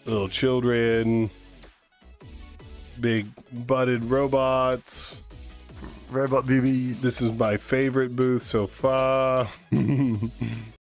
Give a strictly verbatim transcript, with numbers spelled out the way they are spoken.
little children, big butted robots, Robot boobies. This is my favorite booth so far.